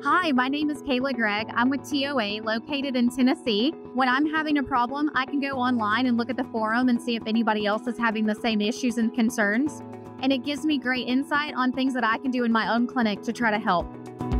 Hi, my name is Kayla Gregg. I'm with TOA located in Tennessee. When I'm having a problem, I can go online and look at the forum and see if anybody else is having the same issues and concerns. And it gives me great insight on things that I can do in my own clinic to try to help.